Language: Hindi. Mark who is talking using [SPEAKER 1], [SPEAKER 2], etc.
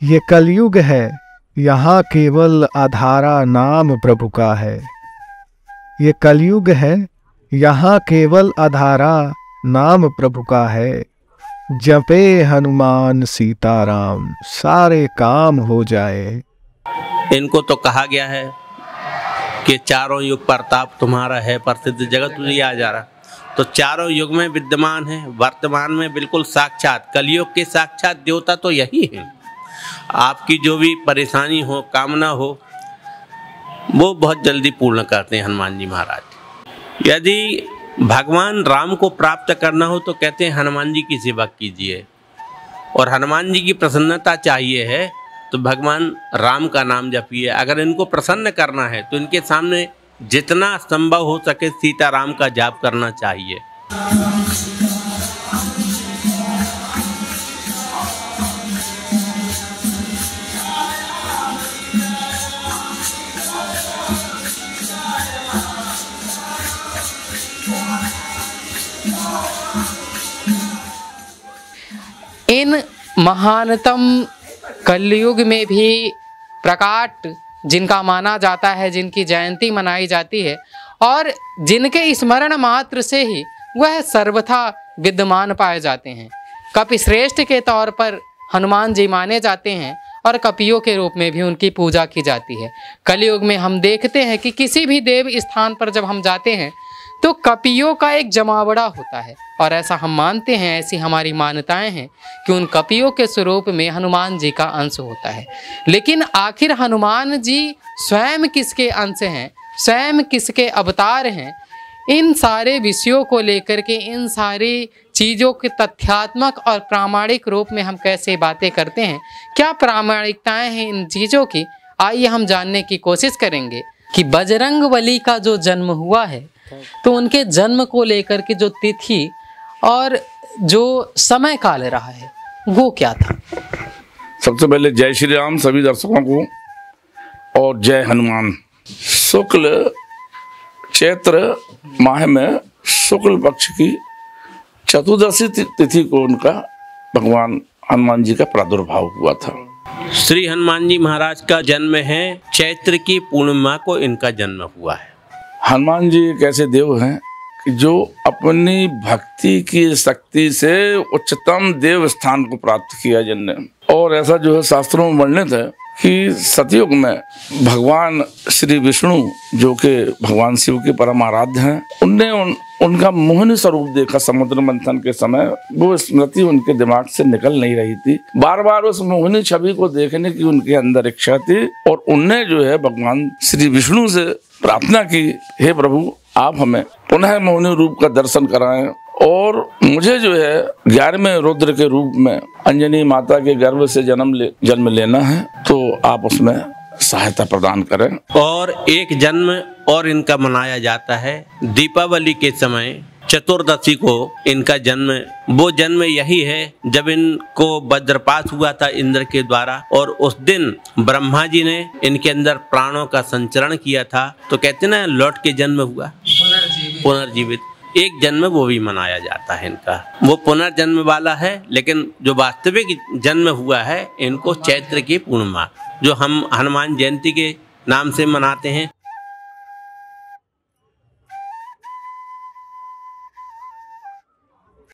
[SPEAKER 1] ये कलयुग है, यहाँ केवल आधारा नाम प्रभु का है। ये कलयुग है, यहाँ केवल आधारा नाम प्रभु का है। जपे हनुमान सीताराम, सारे काम हो जाए।
[SPEAKER 2] इनको तो कहा गया है कि चारों युग प्रताप तुम्हारा है, प्रसिद्ध जगत तुझे आ जा रहा। तो चारों युग में विद्यमान है, वर्तमान में बिल्कुल साक्षात कलयुग के साक्षात देवता तो यही है। आपकी जो भी परेशानी हो, कामना हो, वो बहुत जल्दी पूर्ण करते हैं हनुमान जी महाराज। यदि भगवान राम को प्राप्त करना हो तो कहते हैं हनुमान जी की सेवा कीजिए, और हनुमान जी की प्रसन्नता चाहिए है तो भगवान राम का नाम जपिए। अगर इनको प्रसन्न करना है तो इनके सामने जितना संभव हो सके सीताराम का जाप करना चाहिए।
[SPEAKER 3] इन महानतम कलयुग में भी प्रकाट जिनका माना जाता है, जिनकी जयंती मनाई जाती है और जिनके स्मरण मात्र से ही वह सर्वथा विद्यमान पाए जाते हैं, कपिश्रेष्ठ के तौर पर हनुमान जी माने जाते हैं और कपियों के रूप में भी उनकी पूजा की जाती है। कलयुग में हम देखते हैं कि किसी भी देव स्थान पर जब हम जाते हैं तो कपियों का एक जमावड़ा होता है, और ऐसा हम मानते हैं, ऐसी हमारी मान्यताएं हैं कि उन कपियों के स्वरूप में हनुमान जी का अंश होता है। लेकिन आखिर हनुमान जी स्वयं किसके अंश हैं, स्वयं किसके अवतार हैं, इन सारे विषयों को लेकर के, इन सारी चीज़ों के तथ्यात्मक और प्रामाणिक रूप में हम कैसे बातें करते हैं, क्या प्रामाणिकताएं हैं इन चीज़ों की, आइए हम जानने की कोशिश करेंगे कि बजरंगबली का जो जन्म हुआ है तो उनके जन्म को लेकर के जो तिथि और जो समय काल रहा है वो क्या था।
[SPEAKER 4] सबसे पहले जय श्री राम सभी दर्शकों को, और जय हनुमान। शुक्ल चैत्र माह में शुक्ल पक्ष की चतुर्दशी तिथि को उनका भगवान हनुमान जी का प्रादुर्भाव हुआ था।
[SPEAKER 2] श्री हनुमान जी महाराज का जन्म है चैत्र की पूर्णिमा को, इनका जन्म हुआ है।
[SPEAKER 4] हनुमान जी एक ऐसे देव हैं कि जो अपनी भक्ति की शक्ति से उच्चतम देव स्थान को प्राप्त किया जिनने, और ऐसा जो है शास्त्रों में वर्णित है कि सतयुग में भगवान श्री विष्णु जो कि भगवान शिव के परम आराध्य हैं, उनने उनका मोहिनी स्वरूप देखा समुद्र मंथन के समय। वो स्मृति उनके दिमाग से निकल नहीं रही थी, बार बार उस मोहिनी छवि को देखने की उनके अंदर इच्छा थी, और उनने जो है भगवान श्री विष्णु से प्रार्थना की, हे प्रभु आप हमें पुनः मोहिनी रूप का दर्शन कराएं, और मुझे जो है 11वें रुद्र के रूप में अंजनी माता के गर्भ से जन्म लेना है, तो आप उसमें सहायता प्रदान करें।
[SPEAKER 2] और एक जन्म और इनका मनाया जाता है दीपावली के समय, चतुर्दशी को इनका जन्म। वो जन्म यही है जब इनको वज्रपात हुआ था इंद्र के द्वारा, और उस दिन ब्रह्मा जी ने इनके अंदर प्राणों का संचरण किया था, तो कहते ना लौट के जन्म हुआ, पुनर्जीवित। एक जन्म वो भी मनाया जाता है इनका, वो पुनर्जन्म वाला है। लेकिन जो वास्तविक जन्म हुआ है इनको चैत्र की पूर्णिमा, जो हम हनुमान जयंती के नाम से मनाते हैं,